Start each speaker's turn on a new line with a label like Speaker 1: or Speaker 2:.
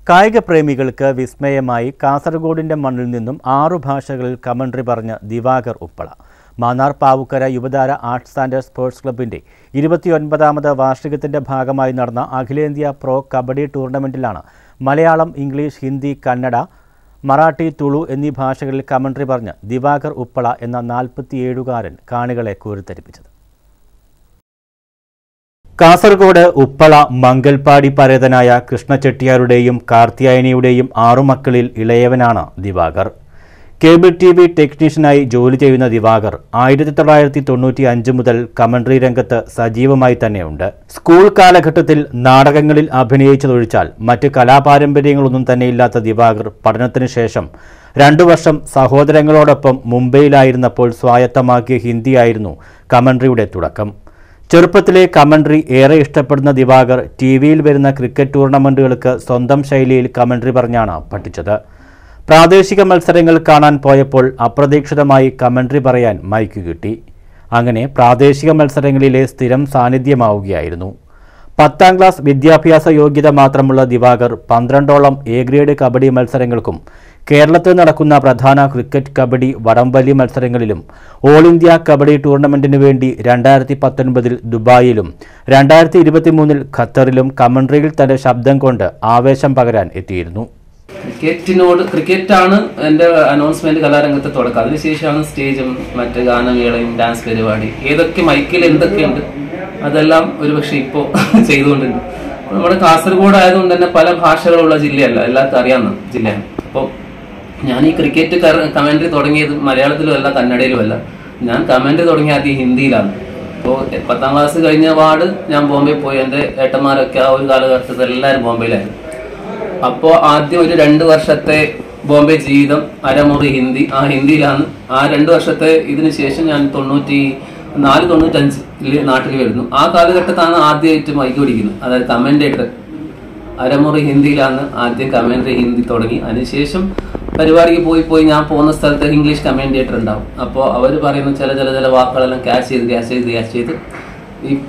Speaker 1: കായിക പ്രേമികൾക്ക് വിസ്മയമായി കാസർഗോഡിന്റെ മണ്ണിൽ നിന്നും 6 ഭാഷകളിൽ കമന്ററി പറഞ്ഞ Divakar Uppala. Mannar Pavukkara Yuvathara arts and sports ക്ലബിന്റെ 29ാമത് വാർഷികത്തിന്റെ ഭാഗമായി നടന്ന അഖിലേന്ത്യാ പ്രോ കബഡി ടൂർണമെന്റിലാണ് മലയാളം, ഇംഗ്ലീഷ്, ഹിന്ദി, കന്നഡ, മറാഠി, തുളു എന്നീ ഭാഷകളിൽ കമന്ററി പറഞ്ഞ് ദിവാകർ ഉപ്പള എന്ന 47കാരൻ കാണികളെ കോരിത്തരിപ്പിച്ചത്. കാസർഗോഡ് ഉപ്പള മംഗൽപാടി പരേതനായ കൃഷ്ണചെട്ടിയാരുടെയും കാർത്തിയായനിയുടെയും 6 മക്കളിൽ ഇളയവനാണ് ദിവാകർ. കേബിൾ TV ടെക്നീഷ്യനായി ജോലി ചെയ്യുന്ന ദിവാകർ 1995 മുതൽ കമന്ററി രംഗത്ത് സജീവമായി തന്നെയുണ്ട്. സ്കൂൾ കാലഘട്ടത്തിൽ നാടകങ്ങളിൽ അഭിനയിച്ചതൊഴിച്ചാൽ മറ്റ് കലാപാരമ്പര്യങ്ങളൊന്നും തന്നെയില്ലാത്ത ദിവാകർ പഠനത്തിന് ശേഷം 2 വർഷം സഹോദരങ്ങളോടൊപ്പം മുംബൈയിലായിരുന്നപ്പോൾ സ്വായത്തമാക്കിയ ഹിന്ദിയായിരുന്നു കമന്ററിയുടെ തുടക്കം. ചെറുപ്പത്തിലെ കമന്ററി ഏറെ ഇഷ്ടപ്പെടുന്ന ദിവാകർ ടിവിയിൽ വരുന്ന ക്രിക്കറ്റ് ടൂർണമെന്റുകൾക്ക് സ്വന്തം ശൈലിയിൽ കമന്ററി പറഞ്ഞാണ് പഠിച്ചത്. പ്രാദേശിക മത്സരങ്ങൾ കാണാൻ പോയപ്പോൾ അപ്രതീക്ഷിതമായി കമന്ററി പറയാൻ മൈക്ക് കിട്ടി. അങ്ങനെ പ്രാദേശിക മത്സരങ്ങളിലെ സ്ഥിരം സാന്നിധ്യമാവുകയായിരുന്നു. 10ാം ക്ലാസ് വിദ്യാഭ്യാസ യോഗ്യത മാത്രമുള്ള ദിവാകർ 12ഓളം എ ഗ്രേഡ് കബഡി മത്സരങ്ങൾക്കും കേരളത്തിൽ നടക്കുന്ന പ്രധാന ക്രിക്കറ്റ്, കബഡി, വടംവലി മത്സരങ്ങളിലും ഓൾ ഇന്ത്യ കബഡി ടൂർണമെന്റിനു വേണ്ടി 2019 ദുബായിലും 2023 ഖത്തറിലും കമന്ററിയിൽ തന്റെ ശബ്ദം കൊണ്ട് ആവേശം പകരാൻ എത്തിയിരുന്നു.
Speaker 2: ക്രിക്കറ്റാണ് എൻ്റെ അനൗൺസ്മെന്റ് കലാരംഗത്ത് തുടക്കം. അതിനുശേഷമാണ് സ്റ്റേജും മറ്റ് ഗാനമേളയും ഡാൻസ് പരിപാടി, ഏതൊക്കെ മൈക്കിൽ എന്തൊക്കെയുണ്ട് അതെല്ലാം ഒരുപക്ഷെ ഇപ്പോൾ ചെയ്തുകൊണ്ടുണ്ട്. നമ്മുടെ കാസർഗോഡ് ആയതുകൊണ്ട് തന്നെ പല ഭാഷകളുള്ള ജില്ലയല്ല, എല്ലാവർക്കും അറിയാവുന്ന ജില്ലയാണ്. അപ്പോൾ ഞാൻ ഈ ക്രിക്കറ്റ് കമന്ററി തുടങ്ങിയത് മലയാളത്തിലും അല്ല, കന്നഡയിലും അല്ല. ഞാൻ കമന്ററി തുടങ്ങിയ ആദ്യം ഹിന്ദിയിലാണ്. അപ്പോൾ 10ാം ക്ലാസ് കഴിഞ്ഞ പാട് ഞാൻ ബോംബെ പോയി. എൻ്റെ ഏട്ടന്മാരൊക്കെ ആ ഒരു കാലഘട്ടത്തിൽ എല്ലാവരും ബോംബെയിലായിരുന്നു. അപ്പോൾ ആദ്യം ഒരു 2 വർഷത്തെ ബോംബെ ജീവിതം, അരമുറി ഹിന്ദി, ആ ഹിന്ദിയിലാണ്. ആ 2 വർഷത്തെ ഇതിന് ശേഷം ഞാൻ 94-95 നാട്ടിൽ വരുന്നു. ആ കാലഘട്ടത്താണ് ആദ്യമായിട്ട് മൈക്ക് പിടിക്കുന്നത്, അതായത് കമന്റേറ്റർ. അരമുറി ഹിന്ദിയിലാണ് ആദ്യം കമന്ററി ഹിന്ദി തുടങ്ങി. അതിനുശേഷം പരിപാടിക്ക് പോയി ഞാൻ പോകുന്ന സ്ഥലത്ത് ഇംഗ്ലീഷ് കമന്റേറ്റർ ഉണ്ടാവും. അപ്പോൾ അവർ പറയുന്ന ചില വാക്കുകളെല്ലാം ക്യാച്ച് ചെയ്ത്